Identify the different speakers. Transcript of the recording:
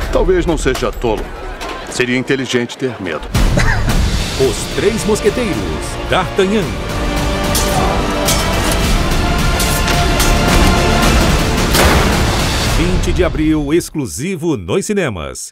Speaker 1: Talvez não seja tolo. Seria inteligente ter medo.
Speaker 2: Os Três Mosqueteiros, D'Artagnan. 20 de abril, exclusivo nos cinemas.